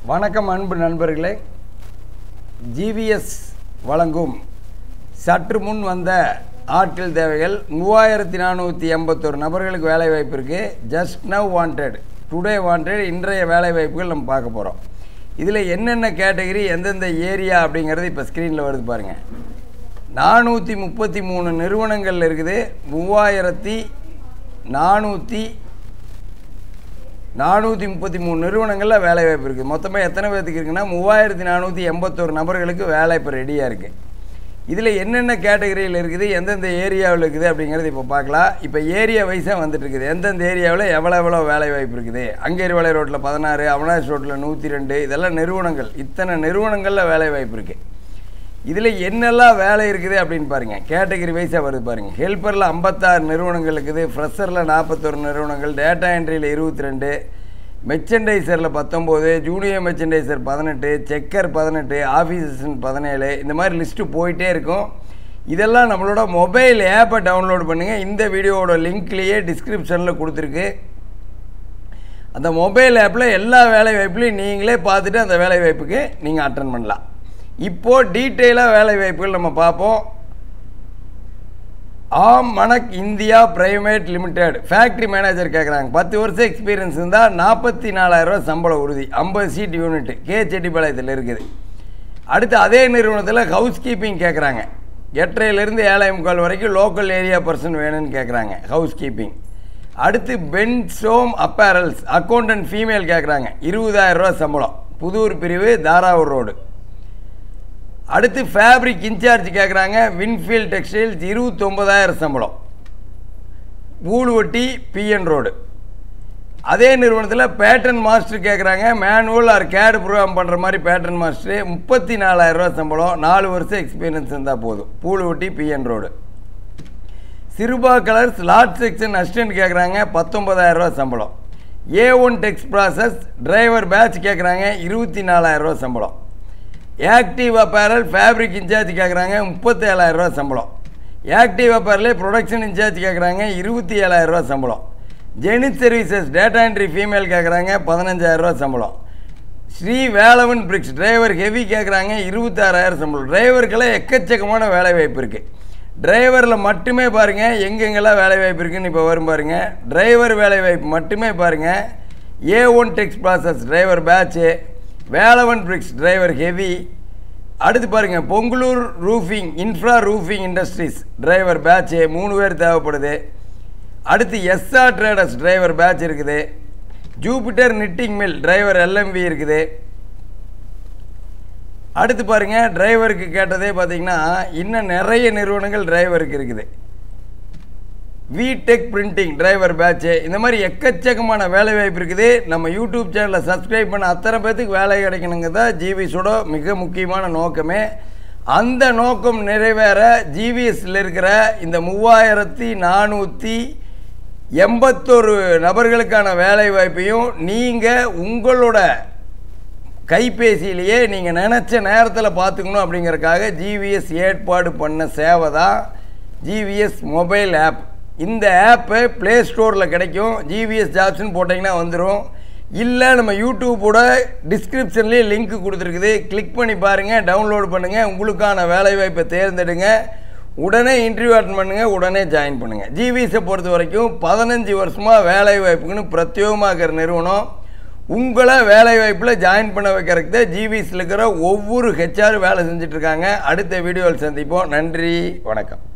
வணக்கம் அன்பு நண்பர்களே. ஜிவிஎஸ் வழங்கும் சற்று முன் வந்த ஆட்கள் தேவைகள் 3481 நபர்களுக்கு வேலை வாய்ப்பு இருக்குது. Just now wanted, today wanted, இன்றைய வேலை வாய்ப்புகள் நம்ம பார்க்க போகிறோம். இதில் என்னென்ன கேட்டகரி, எந்தெந்த ஏரியா அப்படிங்கிறது இப்போ ஸ்க்ரீனில் வருது பாருங்கள். 433 நிறுவனங்கள் இருக்குது. 433 நிறுவனங்களில் வேலை வாய்ப்பு இருக்குது. மொத்தமாக எத்தனை பேர்த்துக்கு இருக்குன்னா 3481 நபர்களுக்கு வேலை இப்போ ரெடியாக இருக்குது. இதில் என்னென்ன கேட்டகரியில் இருக்குது, எந்தெந்த ஏரியாவில் இருக்குது அப்படிங்கிறது இப்போ பார்க்கலாம். இப்போ ஏரியா வைஸாக வந்துட்டு இருக்குது. எந்தெந்த ஏரியாவில் எவ்வளோ வேலை வாய்ப்பு இருக்குது. அங்கேரிவாலை ரோட்டில் 16, அவனாஷ் ரோட்டில் 102, இதெல்லாம் நிறுவனங்கள். இத்தனை நிறுவனங்களில் வேலை வாய்ப்பு இருக்குது. இதில் என்னெல்லாம் வேலை இருக்குது அப்படின்னு பாருங்கள். கேட்டகரி வைஸாக வருது பாருங்கள். ஹெல்ப்பரில் 56 நிறுவனங்கள் இருக்குது. ஃப்ரெஷரில் 41 நிறுவனங்கள், டேட்டா என்ட்ரியில் 22, மெர்ச்சன்டைசரில் 19, junior merchandiser 18, checker 18, office assistant 17, இந்த மாதிரி லிஸ்ட்டு போயிட்டே இருக்கும். இதெல்லாம் நம்மளோட மொபைல் ஆப்பை டவுன்லோட் பண்ணுங்கள். இந்த வீடியோவோட லிங்க்லேயே டிஸ்கிரிப்ஷனில் கொடுத்துருக்கு. அந்த மொபைல் ஆப்பில் எல்லா வேலை வாய்ப்புலையும் நீங்களே பார்த்துட்டு அந்த வேலை வாய்ப்புக்கு நீங்கள் அட்டன் பண்ணலாம். இப்போது டீட்டெயிலாக வேலை வாய்ப்புகள் நம்ம பார்ப்போம். ஆம் மணக் India private limited factory manager கேட்குறாங்க. 10 வருஷம் எக்ஸ்பீரியன்ஸ் இருந்தால் 44,000 ரூபா சம்பளம் உறுதி. 50 சீட் யூனிட் கே செட்டிப்பாளையத்தில் இருக்குது. அடுத்து அதே நிறுவனத்தில் ஹவுஸ் கீப்பிங் கேட்குறாங்க. 8:30 7:45 வரைக்கும் லோக்கல் ஏரியா பர்சன் வேணும்னு கேட்குறாங்க ஹவுஸ் கீப்பிங். அடுத்து பென்சோம் அப்பேரல்ஸ் அக்கௌண்டன்ட் ஃபீமேல் கேட்குறாங்க. 20,000 ரூபா சம்பளம், புதூர் பிரிவு, தாராவூர் ரோடு. அடுத்து ஃபேப்ரிக் இன்சார்ஜ் கேட்குறாங்க. வின்ஃபீல்ட் டெக்ஸ்டைல்ஸ் 29,000 சம்பளம், ஊழுவட்டி, பிஎன் ரோடு. அதே நிறுவனத்தில் பேட்டர்ன் மாஸ்டர் கேட்குறாங்க. மேனுவல் ஆர் கேட் ப்ரோக்ராம் பண்ணுற மாதிரி பேட்டர்ன் மாஸ்டர் 34,000 ரூபா சம்பளம், 4 வருஷம் எக்ஸ்பீரியன்ஸ் இருந்தால் போதும், ஊழுவட்டி, பிஎன் ரோடு. சிறுபா கலர்ஸ் லாட் செக்ஷன் அசிஸ்டன்ட் கேட்குறாங்க. 19,000 ரூபா சம்பளம். A1 tex process driver batch கேட்குறாங்க. 24,000 ரூபா சம்பளம். ஆக்டிவ் அப்பேரல் ஃபேப்ரிக் இன்சார்ஜ் கேட்குறாங்க. 37,000 ரூபா சம்பளம். ஆக்டிவ் அப்பேரலே ப்ரொடக்ஷன் இன்சார்ஜ் கேட்குறாங்க. 27,000 ரூபா சம்பளம். Zenith services data entry female கேட்குறாங்க. 15,000 ரூபா சம்பளம். Sri Velavan bricks driver heavy கேட்குறாங்க. 26,000 சம்பளம். டிரைவருக்கெல்லாம் எக்கச்சக்கமான வேலை வாய்ப்பு இருக்குது. டிரைவரில் மட்டுமே பாருங்கள் எங்கெங்கெல்லாம் வேலை வாய்ப்பு இருக்குதுன்னு இப்போ வரும் பாருங்கள். டிரைவர் வேலை வாய்ப்பு மட்டுமே பாருங்கள். A1 tex process driver batch, Velavan bricks driver heavy. அடுத்து பாருங்கள் Pongalur roofing infra roofing industries driver batch, 3 பேர் தேவைப்படுது. அடுத்து எஸ்ஆர் ட்ரேடர்ஸ் டிரைவர் பேட்ச் இருக்குது. Jupiter knitting mill driver LMV இருக்குது. அடுத்து பாருங்கள் டிரைவருக்கு கேட்டதே பார்த்தீங்கன்னா இன்னும் நிறைய நிறுவனங்கள் டிரைவருக்கு இருக்குது. விடெக் பிரிண்டிங் டிரைவர் பேட்சு, இந்த மாதிரி எக்கச்சக்கமான வேலை வாய்ப்பு இருக்குது. நம்ம யூடியூப் சேனலை சப்ஸ்கிரைப் பண்ண அத்தனை பேர்த்துக்கு வேலை கிடைக்கணுங்க தான் ஜிவிஎஸோட மிக முக்கியமான நோக்கமே. அந்த நோக்கம் நிறைவேற ஜிவிஎஸில் இருக்கிற இந்த 3481 நபர்களுக்கான வேலை வாய்ப்பையும் நீங்கள் உங்களோட கைபேசியிலேயே நீங்கள் நினச்ச நேரத்தில் பார்த்துக்கணும் அப்படிங்கிறதுக்காக ஜிவிஎஸ் ஏற்பாடு பண்ண சேவை தான் ஜிவிஎஸ் மொபைல் ஆப். இந்த ஆப்பு ப்ளே ஸ்டோரில் கிடைக்கும். ஜிவிஎஸ் ஜாப்ஸ்ன்னு போட்டிங்கன்னா வந்துடும். இல்லை நம்ம யூடியூப்போட டிஸ்கிரிப்ஷன்லேயே லிங்க் கொடுத்துருக்குது, கிளிக் பண்ணி பாருங்கள், டவுன்லோட் பண்ணுங்கள், உங்களுக்கான வேலைவாய்ப்பை தேர்ந்தெடுங்க, உடனே இன்டர்வியூ அட்டன் பண்ணுங்கள், உடனே ஜாயின் பண்ணுங்கள். ஜிவிஎஸை பொறுத்த வரைக்கும் 15 வருஷமாக வேலைவாய்ப்புக்குன்னு பிரத்யேகமாக இருக்கிற நிறுவனம். உங்களை வேலைவாய்ப்பில் ஜாயின் பண்ண வைக்கிறதுக்கு தான் ஜிவிஎஸில் இருக்கிற ஒவ்வொரு HR வேலை செஞ்சிட்ருக்காங்க. அடுத்த வீடியோவில் சந்திப்போம். நன்றி, வணக்கம்.